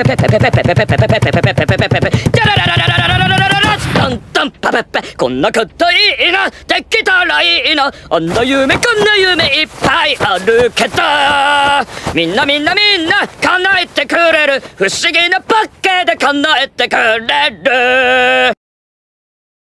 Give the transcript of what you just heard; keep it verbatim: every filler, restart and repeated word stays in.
こんなこといいな、できたらいいな。あんな夢こんな夢いっぱいあるけど、みんなみんなみんな叶えてくれる、不思議なパッケージで叶えてくれる。